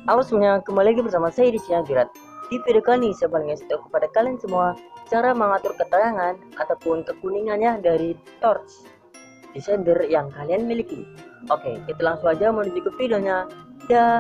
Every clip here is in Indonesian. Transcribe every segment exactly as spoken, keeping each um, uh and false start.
Halo semuanya, kembali lagi bersama saya di sini Agirat. Di video kali ini saya bakal ngasih tahu kepada kalian semua cara mengatur keterangan ataupun kekuningannya dari torch di shader yang kalian miliki. Oke, kita langsung aja menuju ke videonya. Dah.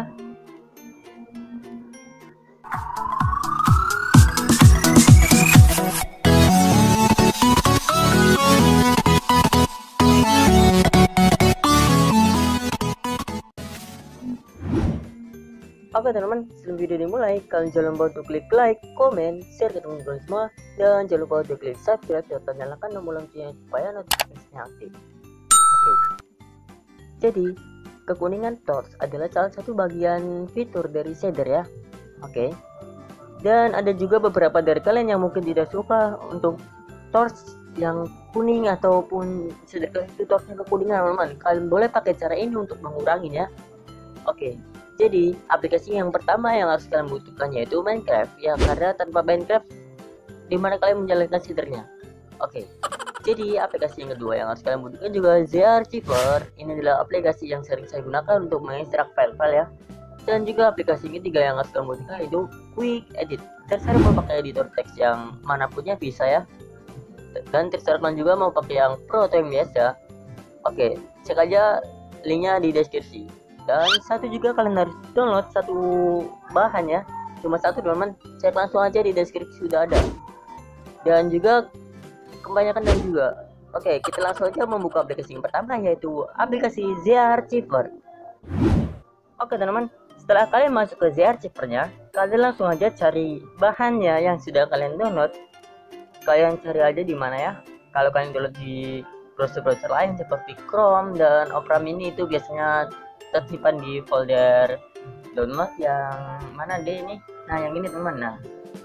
Oke teman-teman, sebelum video dimulai, kalian jangan lupa untuk klik like, komen, share ke teman-teman semua, dan jangan lupa untuk klik subscribe serta nyalakan tombol loncengnya supaya notifikasinya aktif. Oke, jadi kekuningan torch adalah salah satu bagian fitur dari shader ya. Oke, dan ada juga beberapa dari kalian yang mungkin tidak suka untuk torch yang kuning ataupun shader itu torchnya kekuningan teman-teman. Kalian boleh pakai cara ini untuk menguranginya. Oke. Jadi aplikasi yang pertama yang harus kalian butuhkan yaitu Minecraft ya, karena tanpa Minecraft dimana kalian menjalankan shadernya. Oke, jadi aplikasi yang kedua yang harus kalian butuhkan juga ZArchiver. Ini adalah aplikasi yang sering saya gunakan untuk mengekstrak file-file ya. Dan juga aplikasi ketiga yang harus kalian butuhkan yaitu Quick Edit. Terserah mau pakai editor teks yang manapunnya bisa ya, dan terserah kalian juga mau pakai yang pro atau yang biasa. Oke, cek aja linknya di deskripsi. Dan satu juga kalian harus download satu bahan ya, cuma satu teman-teman, cek langsung aja di deskripsi sudah ada. Dan juga kebanyakan dan juga. Oke, kita langsung aja membuka aplikasi yang pertama yaitu aplikasi ZArchiver. Oke teman-teman, setelah kalian masuk ke ZArchiver-nya, kalian langsung aja cari bahannya yang sudah kalian download. Kalian cari aja di mana ya. Kalau kalian download di browser-browser lain seperti Chrome dan Opera Mini itu biasanya tersimpan di folder download yang mana deh ini. Nah yang ini teman. Nah,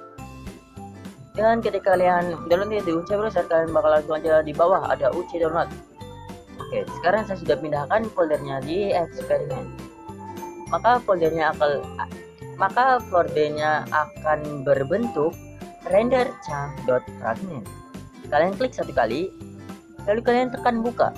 dan ketika kalian download itu U C browser, kalian bakal langsung aja di bawah ada U C download. Oke, sekarang saya sudah pindahkan foldernya di eksperimen. Maka foldernya akan maka foldernya akan berbentuk render-chunk.fragment. Kalian klik satu kali, lalu kalian tekan buka.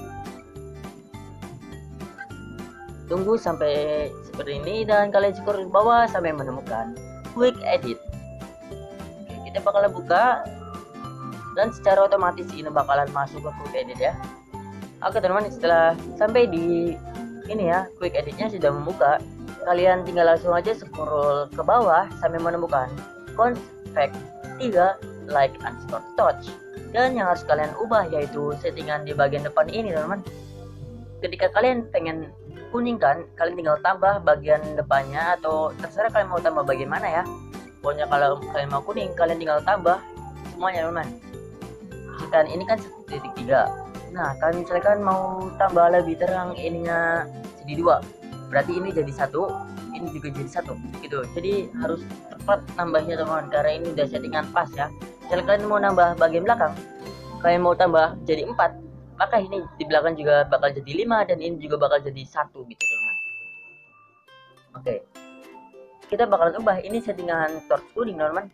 Tunggu sampai seperti ini dan kalian scroll ke bawah sampai menemukan Quick Edit. Oke, kita bakalan buka dan secara otomatis ini bakalan masuk ke Quick Edit ya. Oke teman-teman, setelah sampai di ini ya, Quick Editnya sudah membuka, kalian tinggal langsung aja scroll ke bawah sampai menemukan config tiga like underscore touch. Dan yang harus kalian ubah yaitu settingan di bagian depan ini teman-teman. Ketika kalian pengen kuning kan, kalian tinggal tambah bagian depannya atau terserah kalian mau tambah bagian mana ya. Pokoknya kalau kalian mau kuning, kalian tinggal tambah semuanya teman-teman. Misalkan ini kan satu titik tiga. Nah, kalian misalkan mau tambah lebih terang ininya jadi dua. Berarti ini jadi satu, ini juga jadi satu gitu. Jadi harus tepat nambahnya teman-teman, karena ini udah settingan pas ya. Misalkan kalian mau nambah bagian belakang, kalian mau tambah jadi empat, maka ini di belakang juga bakal jadi lima dan ini juga bakal jadi satu gitu teman. Oke, kita bakalan ubah ini settingan torch kuning teman.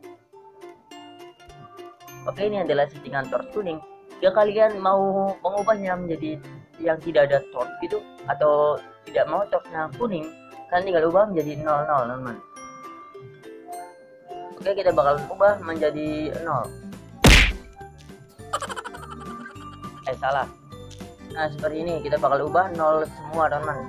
Oke, ini adalah settingan torch kuning. Jika kalian mau mengubahnya menjadi yang tidak ada torch gitu atau tidak mau torchnya kuning, kalian tinggal ubah menjadi nol nol teman. Oke, kita bakalan ubah menjadi nol. Eh salah. Nah seperti ini, kita bakal ubah nol semua teman-teman.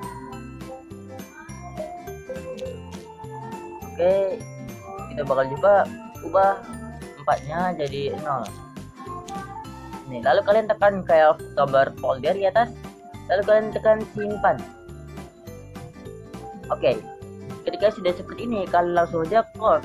Oke, kita bakal juga ubah empatnya jadi nol. Nih, lalu kalian tekan kayak gambar folder di atas, lalu kalian tekan simpan. Oke, ketika sudah seperti ini, kalian langsung aja close.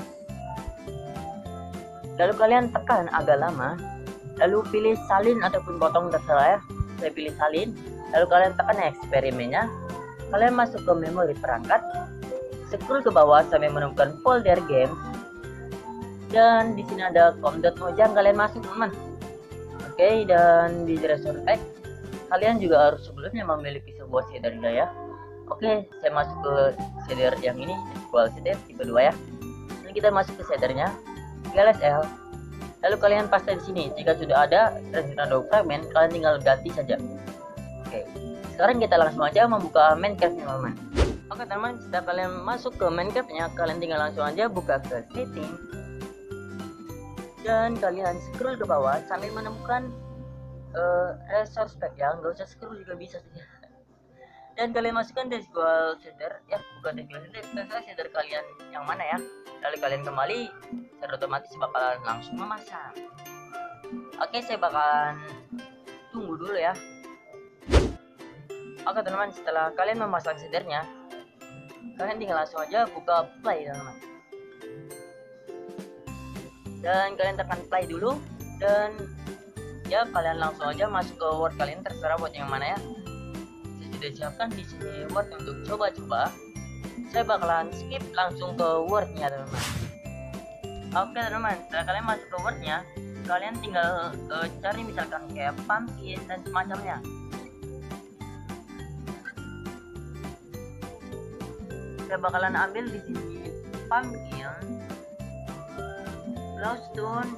Lalu kalian tekan agak lama, lalu pilih salin ataupun potong terserah ya. Saya pilih salin. Lalu kalian tekan eksperimennya. Kalian masuk ke memori perangkat. Scroll ke bawah sampai menemukan folder games. Dan di sini ada com.mojang, kalian masuk teman. Oke, dan di browser text kalian juga harus sebelumnya memiliki sebuah shader ya. Oke, saya masuk ke shader yang ini, equal shader tipe dua ya. Ini kita masuk ke shadernya. L S L. Lalu kalian paste di sini. Jika sudah ada random fragment, kalian tinggal ganti saja. Oke. Sekarang kita langsung aja membuka Minecraft teman-teman. Oke teman, setelah kalian masuk ke Minecraft-nya, kalian tinggal langsung aja buka ke setting dan kalian scroll ke bawah sambil menemukan uh, resource pack ya, nggak usah scroll juga bisa sih. Dan kalian masukkan desktop shader ya, bukan desktop shader kalian yang mana ya. Lalu kalian kembali, secara otomatis bakalan langsung memasang. Oke, saya bakalan tunggu dulu ya. Oke teman-teman, setelah kalian memasang shadernya, kalian tinggal langsung aja buka play teman-teman. Dan kalian tekan play dulu dan ya kalian langsung aja masuk ke Word kalian, terserah buat yang mana ya. Saya sudah siapkan di sini Word untuk coba-coba. Saya bakalan skip langsung ke Word-nya teman-teman. Oke teman-teman, setelah kalian masuk ke Word-nya, kalian tinggal uh, cari misalkan kayak pumpkin dan semacamnya. Saya bakalan ambil di sini pumpkin, glowstone,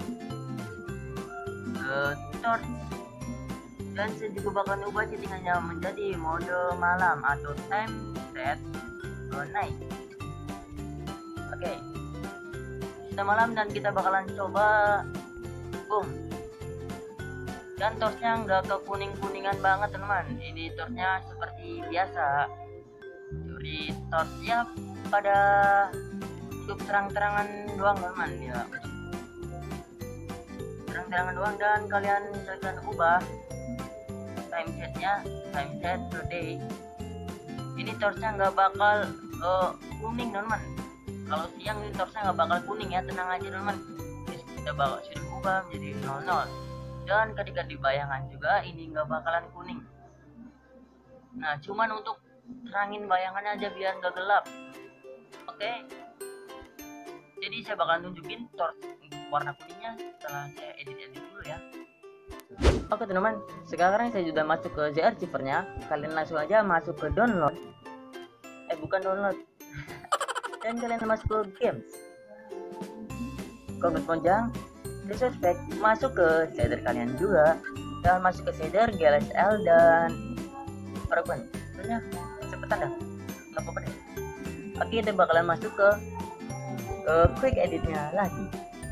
uh, torch, dan saya juga bakalan ubah settingannya menjadi mode malam atau time set uh, night. Oke, okay. Sudah malam dan kita bakalan coba. Boom. Dan torchnya nggak ke kuning-kuningan banget teman-teman. Ini torchnya seperti biasa. Curi torch ya pada untuk terang-terangan doang teman ya. Terang-terangan doang dan kalian misalkan ubah time setnya, time set per day. Ini torchnya nggak bakal uh, kuning teman-teman. Kalau siang ini torchnya nggak bakal kuning ya, tenang aja teman-teman. Kita bakal sudah ubah menjadi nol nol. Dan ketika di bayangan juga ini nggak bakalan kuning. Nah, cuman untuk terangin bayangannya aja biar nggak gelap. Oke. Jadi saya bakalan tunjukin torch warna kuningnya setelah saya edit-edit dulu ya. Oke teman-teman, sekarang saya sudah masuk ke Z-Archiver-nya. Kalian langsung aja masuk ke download. Eh bukan download. Dan kalian masuk ke games. Kombat Ponjang, resource pack, masuk ke shader kalian juga. Dan masuk ke shader G L S L dan Paragon. Sebenarnya cepetan dah, nggak apa-apa deh. Oke, kita bakalan masuk ke ke quick editnya lagi.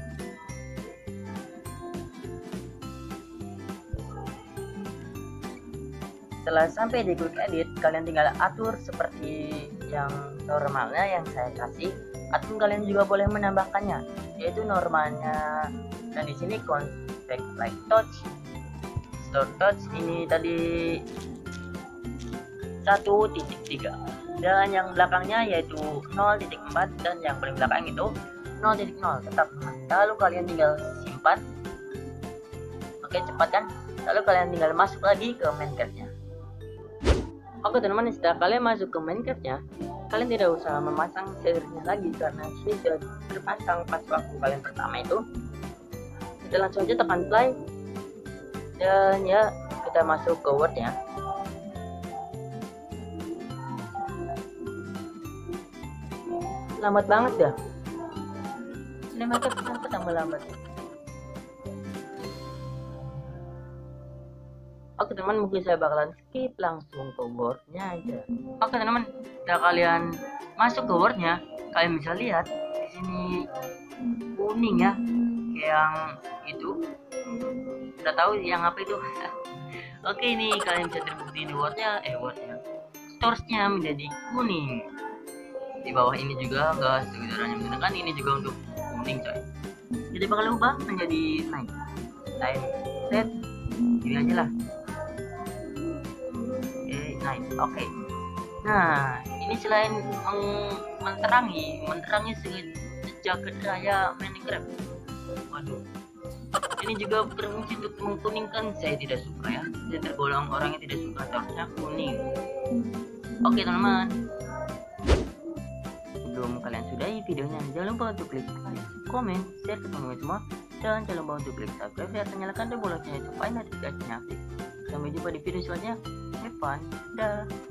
Setelah sampai di quick edit, kalian tinggal atur seperti yang normalnya yang saya kasih, atau kalian juga boleh menambahkannya, yaitu normalnya. Dan di sini config like touch, store touch ini tadi satu titik tiga, dan yang belakangnya yaitu nol titik empat, dan yang paling belakang itu nol titik nol tetap. Lalu kalian tinggal simpan. Oke, cepat kan? Lalu kalian tinggal masuk lagi ke Minecraft-nya. Oke teman-teman, setelah kalian masuk ke Minecraft-nya, kalian tidak usah memasang shadernya lagi karena ini sudah terpasang pas waktu kalian pertama itu. Kita langsung aja tekan play dan ya kita masuk ke Word-nya. Lambat banget dah. Ini mereka bisa tambah lambat. Oke teman, mungkin saya bakalan skip langsung ke Word-nya aja. Oke teman-teman, setelah kalian masuk ke Word-nya, kalian bisa lihat di sini kuning ya, kayak yang itu. Udah tahu yang apa itu? Oke, ini kalian bisa terbukti di Word-nya, eh Word-nya, source-nya menjadi kuning. Di bawah ini juga enggak sekitarnya menggunakan ini juga untuk kuning coy. Jadi bakal ubah menjadi night, time set ini aja lah. Night. Oke. Okay. Nah, ini selain meng menerangi, menerangi sejagat raya Minecraft. Waduh. Ini juga berfungsi untuk mengkuningkan. Saya tidak suka ya. Saya tergolong orang yang tidak suka torchnya kuning. Oke, okay, teman-teman. Sebelum kalian sudahi videonya, jangan lupa untuk klik like, komen, share ke teman-teman semua, dan jangan lupa untuk klik subscribe dan nyalakan tombol loncengnya supaya notifikasinya aktif. Sampai jumpa di video selanjutnya. Have fun. Dah.